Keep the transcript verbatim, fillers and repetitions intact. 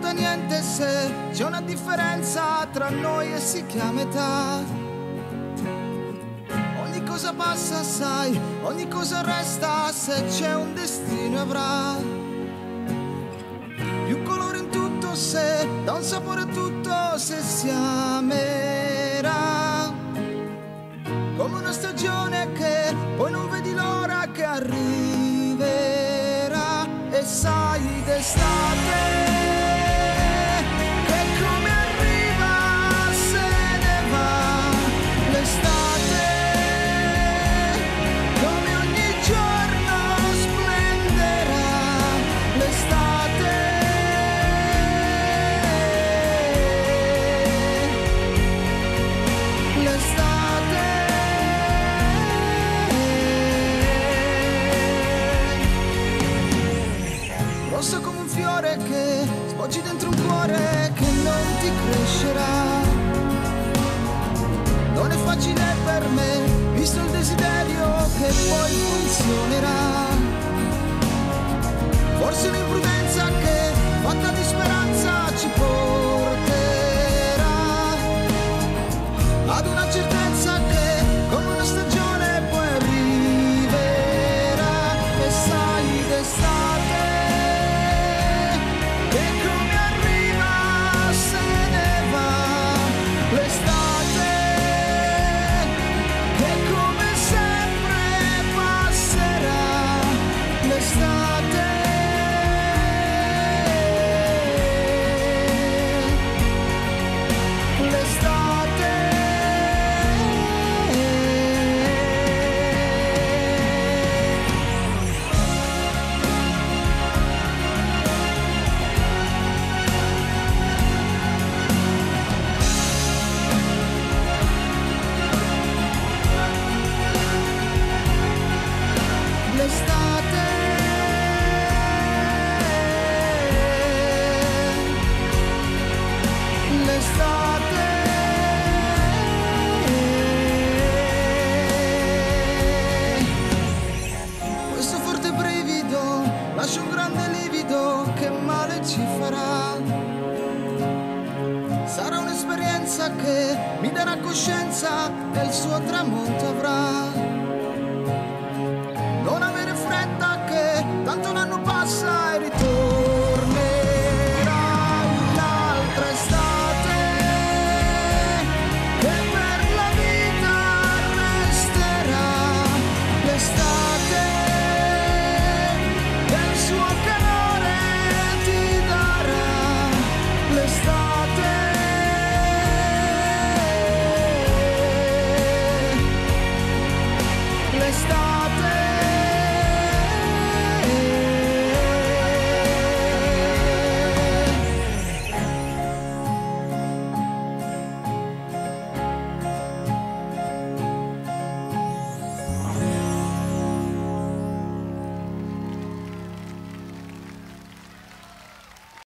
conta niente se c'è una differenza tra noi e si chiama età. Ogni cosa passa, sai, ogni cosa resta, se c'è un destino avrà. Più colore in tutto se dà un sapore a tutto, se si amerà. Come una stagione che poi non vedi l'ora che arriverà. E sai d'estate che come arriva se ne va. L'estate come ogni giorno splenderà. L'estate l'estate rossa come un fiore che sbocci dentro un cuore che non ti crescerà. Non è facile per me, visto il desiderio che poi funzionerà. Forse un'imprudenza che, fatta di speranza, ci porterà ad una certezza che, come una stagione, poi arriverà. E sai d'estate che come arriva se ne va. L'estate che come sempre passerà. L'estate l'estate l'estate l'estate questo forte brivido lascia un grande livido che male ci farà. Sarà un'esperienza che mi darà coscienza e il suo tramonto